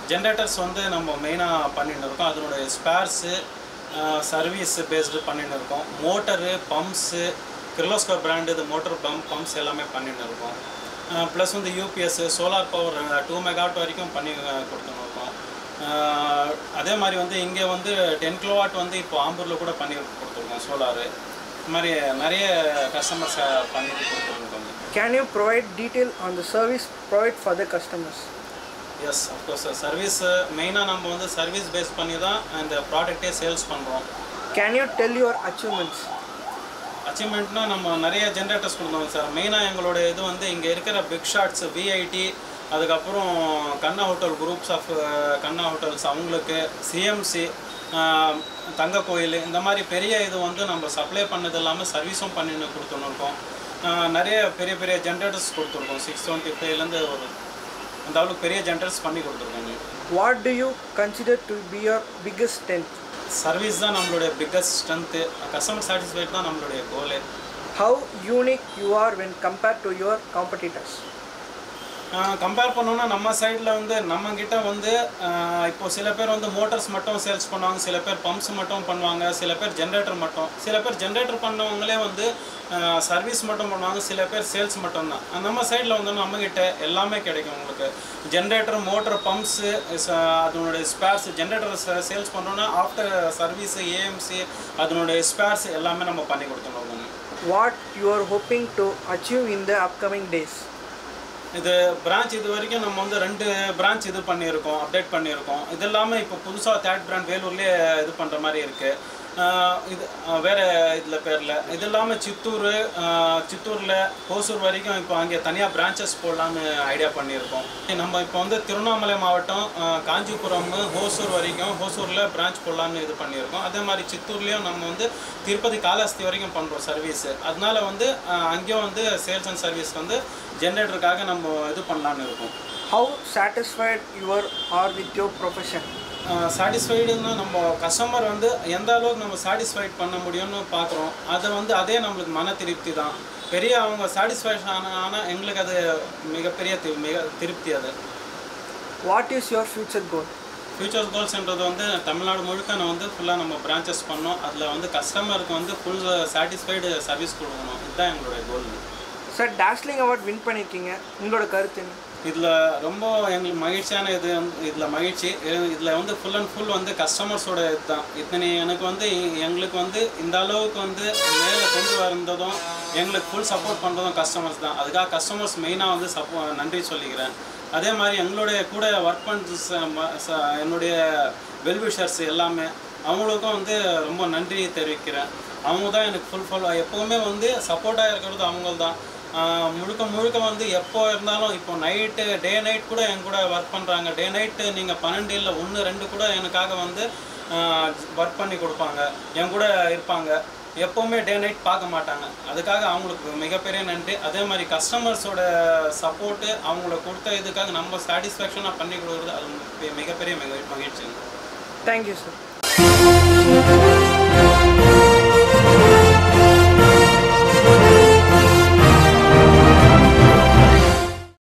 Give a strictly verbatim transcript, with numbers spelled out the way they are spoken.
Generators வந்து நம்ம மெயினாக பண்ணிட்டு இருக்கோம். அதனுடைய ஸ்பேர்ஸு சர்வீஸ் பேஸ்டு பண்ணிட்டு இருக்கோம். மோட்டரு பம்ப்ஸு கிர்லோஸ்கர் பிராண்டு இது மோட்டர் பம்ப் பம்ப்ஸ் எல்லாமே பண்ணிட்டு இருக்கோம். ப்ளஸ் வந்து UPS solar power two megawatt வரைக்கும் பண்ணி கொடுத்துன்னு இருக்கோம். அதே மாதிரி வந்து இங்கே வந்து டென் கிலோவாட் வந்து இப்போ ஆம்பூரில் கூட பண்ணி கொடுத்துருக்கோம் சோலாரு. இது மாதிரி நிறைய கஸ்டமர்ஸ் பண்ணி கொடுத்துருக்கோம். Can you provide detail on the service provide for the customers? Yes of course sir. Service மெயினாக நம்ம வந்து சர்வீஸ் பேஸ் பண்ணி தான் இந்த ப்ராடக்டே சேல்ஸ் பண்ணுறோம். Can you tell your achievements? அச்சீவ்மெண்ட்னா நம்ம நிறைய ஜென்ரேட்டர்ஸ் கொடுத்தோம் சார். மெயினாக எங்களோட இது வந்து இங்கே இருக்கிற பிக் ஷாட்ஸ் விஐடி, அதுக்கப்புறம் Kanna hotel groups of Kanna hotels அவங்களுக்கு, சிஎம்சி, தங்க கோயில், இந்த மாதிரி பெரிய இது வந்து நம்ம சப்ளை பண்ணது இல்லாமல் சர்வீஸும் பண்ணின்னு கொடுத்துன்னு இருக்கோம். நிறைய பெரிய பெரிய ஜென்ரேட்டர்ஸ் கொடுத்துருக்கோம். சிக்ஸ் டுவெண்ட்டி ஃபைவ்லேருந்து ஒரு அந்த அளவுக்கு பெரிய ஜென்ரேட்டர்ஸ் பண்ணி கொடுத்துருக்கோங்க. What do you consider to be your biggest strength? Service தான் நம்மளுடைய பிக்கஸ்ட் ஸ்ட்ரென்த்து. கஸ்டமர் சாட்டிஸ்ஃபைட் தான் நம்மளுடைய கோலு. How unique you are when compared to your competitors? Compare பண்ணோன்னா நம்ம சைடில் வந்து நம்மக்கிட்ட வந்து இப்போது சில பேர் வந்து மோட்டர்ஸ் மட்டும் சேல்ஸ் பண்ணுவாங்க, சில பேர் பம்ப்ஸ் மட்டும் பண்ணுவாங்க, சில பேர் ஜென்ரேட்டர் மட்டும், சில பேர் ஜென்ரேட்டர் பண்ணவங்களே வந்து சர்வீஸ் மட்டும் பண்ணுவாங்க, சில பேர் சேல்ஸ் மட்டும்தான். நம்ம சைடில் வந்து நம்மக்கிட்ட எல்லாமே கிடைக்கும் உங்களுக்கு. ஜென்ரேட்டர், மோட்டர், பம்ப்ஸு, அதனுடைய ஸ்பேர்ஸ், ஜென்ரேட்டர் சேல்ஸ் பண்ணோன்னா ஆஃப்டர் சர்வீஸு, ஏஎம்சி, அதனுடைய ஸ்பேர்ஸ் எல்லாமே நம்ம பண்ணி கொடுத்துருவோம். What you are hoping to achieve in the upcoming days? இது பிரான்ச் இது வரைக்கும் நம்ம வந்து ரெண்டு பிரான்ச் இது பண்ணியிருக்கோம், அப்டேட் பண்ணியிருக்கோம். இது இல்லாமல் இப்போ புதுசாக தேர்ட் பிராண்ட் வேலூர்லேயே இது பண்ணுற மாதிரி இருக்குது. இது வேறு இதில் பேரில் இது இல்லாமல் சித்தூர் சித்தூரில் ஹோசூர் வரைக்கும் இப்போ அங்கே தனியாக பிரான்ச்சஸ் போடலான்னு ஐடியா பண்ணியிருக்கோம். நம்ம இப்போ வந்து திருவண்ணாமலை மாவட்டம் காஞ்சிபுரம் ஹோசூர் வரைக்கும் ஹோசூரில் பிரான்ச் போடலான்னு இது பண்ணியிருக்கோம். அதே மாதிரி சித்தூர்லேயும் நம்ம வந்து திருப்பதி காலாஸ்தி வரைக்கும் பண்ணுறோம் சர்வீஸு. அதனால வந்து அங்கேயும் வந்து சேல்ஸ் அண்ட் சர்வீஸ் வந்து ஜென்ரேட்டருக்காக நம்ம இது பண்ணலான்னு இருக்கோம். How satisfied you are with your profession? சாட்டிஸ்ஃபைடுன்னா நம்ம கஸ்டமர் வந்து எந்த அளவுக்கு நம்ம சாட்டிஸ்ஃபைட் பண்ண முடியும்னு பார்க்குறோம். அதை வந்து அதே நம்மளுக்கு மன திருப்தி தான். பெரிய அவங்க சாட்டிஸ்ஃபேக்ஷன் ஆனால் எங்களுக்கு அது மிகப்பெரிய மிக திருப்தி. அது what is your future goal? Future கோல்ஸ்ன்றது வந்து தமிழ்நாடு முழுக்க நான் வந்து ஃபுல்லாக நம்ம பிரான்ச்சஸ் பண்ணோம். அதில் வந்து கஸ்டமருக்கு வந்து ஃபுல் சாட்டிஸ்ஃபைடு சர்வீஸ் கொடுக்கணும். இதுதான் எங்களுடைய goal. Sir, dazzling award win பண்ணியிருக்கீங்க, உங்களோட கருத்து என்ன? இதில் ரொம்ப எங்களுக்கு மகிழ்ச்சியான இது இதில் மகிழ்ச்சி இதில் வந்து ஃபுல் அண்ட் ஃபுல் வந்து கஸ்டமர்ஸோட இதுதான். இத்தனை எனக்கு வந்து எங்களுக்கு வந்து இந்த அளவுக்கு வந்து மேலே கொண்டு வந்ததும் எங்களுக்கு ஃபுல் சப்போர்ட் பண்ணுறதும் கஸ்டமர்ஸ் தான். அதுக்காக கஸ்டமர்ஸ் மெயினாக வந்து சப்போ நன்றி சொல்லிக்கிறேன். அதே மாதிரி எங்களுடைய கூட ஒர்க் பண்ணுற என்னுடைய வெல்விஷர்ஸ் எல்லாமே அவங்களுக்கும் வந்து ரொம்ப நன்றி தெரிவிக்கிறேன். அவங்க தான் எனக்கு ஃபுல் ஃபுல் எப்போவுமே வந்து சப்போர்ட்டாக இருக்கிறது அவங்க தான். முழுக்க முழுக்க வந்து எப்போ இருந்தாலும் இப்போ நைட்டு டே நைட் கூட என் கூட ஒர்க் பண்ணுறாங்க. டே நைட்டு நீங்கள் பன்னெண்டு இல்லை ஒன்று ரெண்டு கூட எனக்காக வந்து ஒர்க் பண்ணி கொடுப்பாங்க, என் கூட இருப்பாங்க. எப்போவுமே டே நைட் பார்க்க மாட்டாங்க. அதுக்காக அவங்களுக்கு மிகப்பெரிய நன்றி. அதே மாதிரி கஸ்டமர்ஸோட சப்போர்ட்டு அவங்கள கொடுத்த இதுக்காக நம்ம சாட்டிஸ்ஃபேக்ஷனாக பண்ணி கொடுக்குறது அது மிகப்பெரிய மகிழ்ச்சி. Thank you sir.